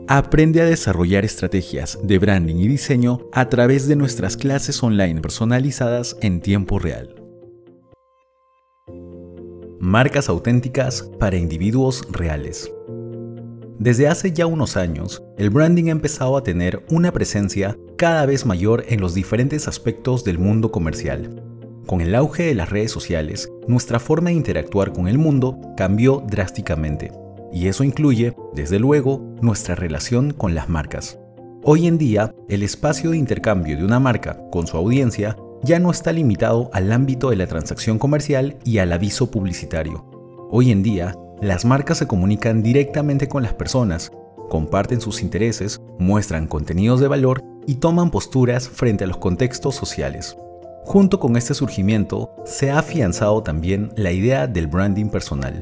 Aprende a desarrollar estrategias de branding y diseño a través de nuestras clases online personalizadas en tiempo real. Marcas auténticas para individuos reales. Desde hace ya unos años, el branding ha empezado a tener una presencia cada vez mayor en los diferentes aspectos del mundo comercial. Con el auge de las redes sociales, nuestra forma de interactuar con el mundo cambió drásticamente. Y eso incluye, desde luego, nuestra relación con las marcas. Hoy en día, el espacio de intercambio de una marca con su audiencia ya no está limitado al ámbito de la transacción comercial y al aviso publicitario. Hoy en día, las marcas se comunican directamente con las personas, comparten sus intereses, muestran contenidos de valor y toman posturas frente a los contextos sociales. Junto con este surgimiento, se ha afianzado también la idea del branding personal.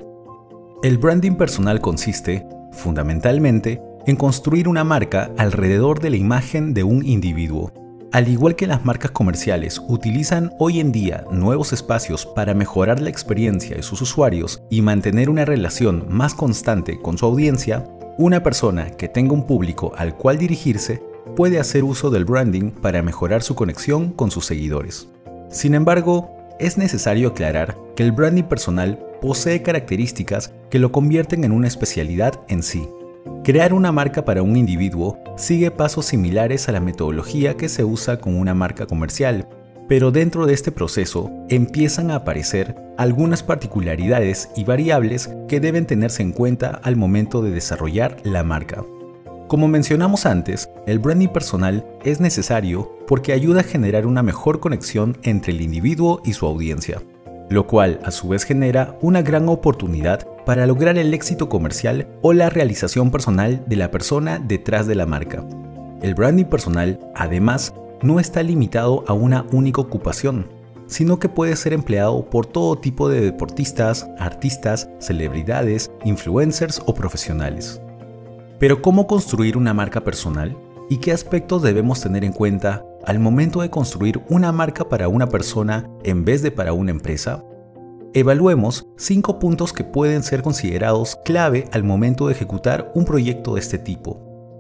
El branding personal consiste, fundamentalmente, en construir una marca alrededor de la imagen de un individuo. Al igual que las marcas comerciales utilizan hoy en día nuevos espacios para mejorar la experiencia de sus usuarios y mantener una relación más constante con su audiencia, una persona que tenga un público al cual dirigirse puede hacer uso del branding para mejorar su conexión con sus seguidores. Sin embargo, es necesario aclarar que el branding personal posee características que lo convierten en una especialidad en sí. Crear una marca para un individuo sigue pasos similares a la metodología que se usa con una marca comercial, pero dentro de este proceso empiezan a aparecer algunas particularidades y variables que deben tenerse en cuenta al momento de desarrollar la marca. Como mencionamos antes, el branding personal es necesario porque ayuda a generar una mejor conexión entre el individuo y su audiencia, lo cual a su vez genera una gran oportunidad para lograr el éxito comercial o la realización personal de la persona detrás de la marca. El branding personal, además, no está limitado a una única ocupación, sino que puede ser empleado por todo tipo de deportistas, artistas, celebridades, influencers o profesionales. Pero ¿cómo construir una marca personal? ¿Y qué aspectos debemos tener en cuenta al momento de construir una marca para una persona en vez de para una empresa? Evaluemos 5 puntos que pueden ser considerados clave al momento de ejecutar un proyecto de este tipo.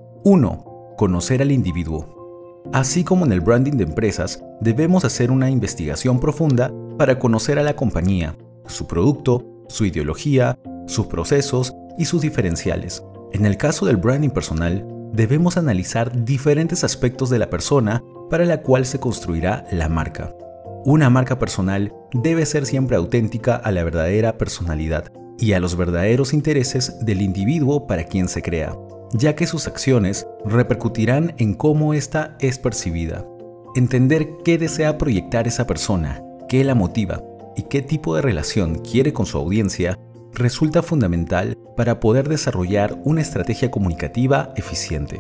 1. Conocer al individuo. Así como en el branding de empresas, debemos hacer una investigación profunda para conocer a la compañía, su producto, su ideología, sus procesos y sus diferenciales. En el caso del branding personal, debemos analizar diferentes aspectos de la persona para la cual se construirá la marca. Una marca personal debe ser siempre auténtica a la verdadera personalidad y a los verdaderos intereses del individuo para quien se crea, ya que sus acciones repercutirán en cómo ésta es percibida. Entender qué desea proyectar esa persona, qué la motiva y qué tipo de relación quiere con su audiencia resulta fundamental para poder desarrollar una estrategia comunicativa eficiente.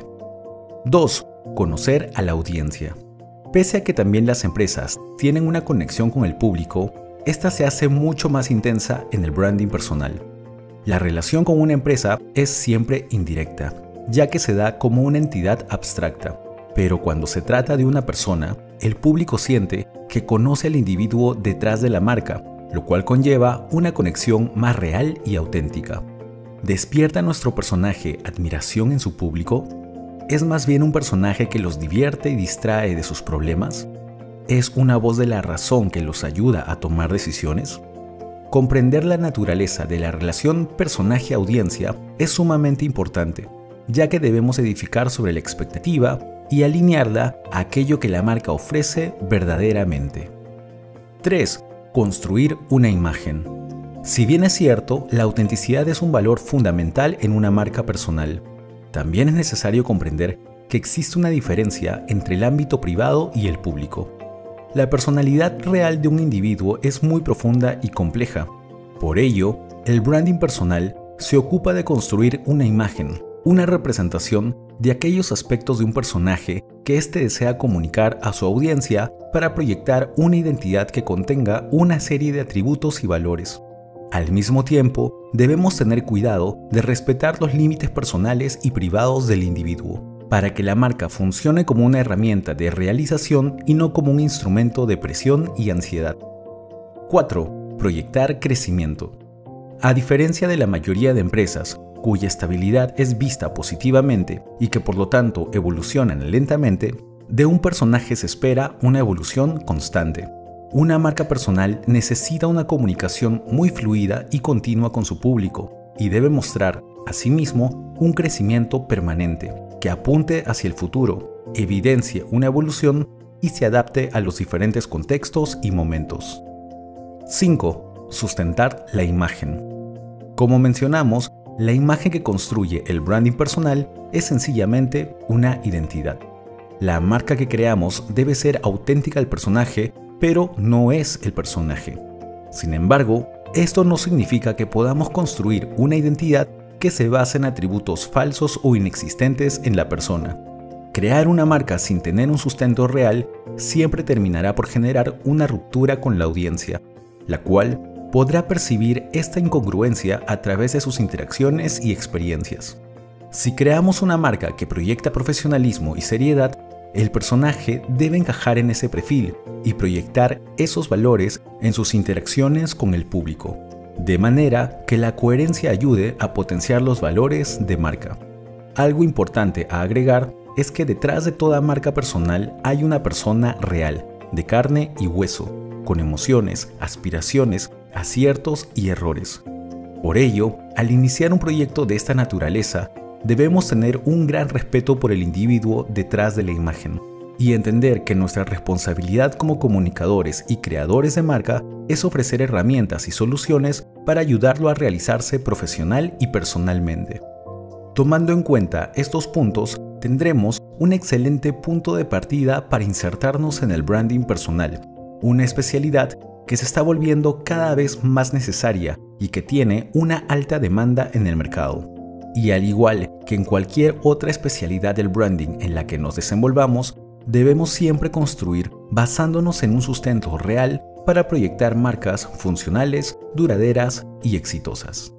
2. Conocer a la audiencia. Pese a que también las empresas tienen una conexión con el público, esta se hace mucho más intensa en el branding personal. La relación con una empresa es siempre indirecta, ya que se da como una entidad abstracta. Pero cuando se trata de una persona, el público siente que conoce al individuo detrás de la marca, lo cual conlleva una conexión más real y auténtica. ¿Despierta nuestro personaje admiración en su público? ¿Es más bien un personaje que los divierte y distrae de sus problemas? ¿Es una voz de la razón que los ayuda a tomar decisiones? Comprender la naturaleza de la relación personaje-audiencia es sumamente importante, ya que debemos edificar sobre la expectativa y alinearla a aquello que la marca ofrece verdaderamente. 3. Construir una imagen. Si bien es cierto, la autenticidad es un valor fundamental en una marca personal, también es necesario comprender que existe una diferencia entre el ámbito privado y el público. La personalidad real de un individuo es muy profunda y compleja. Por ello, el branding personal se ocupa de construir una imagen, una representación de aquellos aspectos de un personaje que éste desea comunicar a su audiencia para proyectar una identidad que contenga una serie de atributos y valores. Al mismo tiempo, debemos tener cuidado de respetar los límites personales y privados del individuo, para que la marca funcione como una herramienta de realización y no como un instrumento de presión y ansiedad. 4. Proyectar crecimiento. A diferencia de la mayoría de empresas, cuya estabilidad es vista positivamente y que por lo tanto evolucionan lentamente, de un personaje se espera una evolución constante. Una marca personal necesita una comunicación muy fluida y continua con su público y debe mostrar, asimismo, un crecimiento permanente que apunte hacia el futuro, evidencie una evolución y se adapte a los diferentes contextos y momentos. 5. Sustentar la imagen. Como mencionamos, la imagen que construye el branding personal es sencillamente una identidad. La marca que creamos debe ser auténtica al personaje, pero no es el personaje. Sin embargo, esto no significa que podamos construir una identidad que se base en atributos falsos o inexistentes en la persona. Crear una marca sin tener un sustento real siempre terminará por generar una ruptura con la audiencia, la cual podrá percibir esta incongruencia a través de sus interacciones y experiencias. Si creamos una marca que proyecta profesionalismo y seriedad, el personaje debe encajar en ese perfil y proyectar esos valores en sus interacciones con el público, de manera que la coherencia ayude a potenciar los valores de marca. Algo importante a agregar es que detrás de toda marca personal hay una persona real, de carne y hueso, con emociones, aspiraciones, aciertos y errores. Por ello, al iniciar un proyecto de esta naturaleza, debemos tener un gran respeto por el individuo detrás de la imagen y entender que nuestra responsabilidad como comunicadores y creadores de marca es ofrecer herramientas y soluciones para ayudarlo a realizarse profesional y personalmente. Tomando en cuenta estos puntos, tendremos un excelente punto de partida para insertarnos en el branding personal, una especialidad que se está volviendo cada vez más necesaria y que tiene una alta demanda en el mercado. Y al igual que en cualquier otra especialidad del branding en la que nos desenvolvamos, debemos siempre construir basándonos en un sustento real para proyectar marcas funcionales, duraderas y exitosas.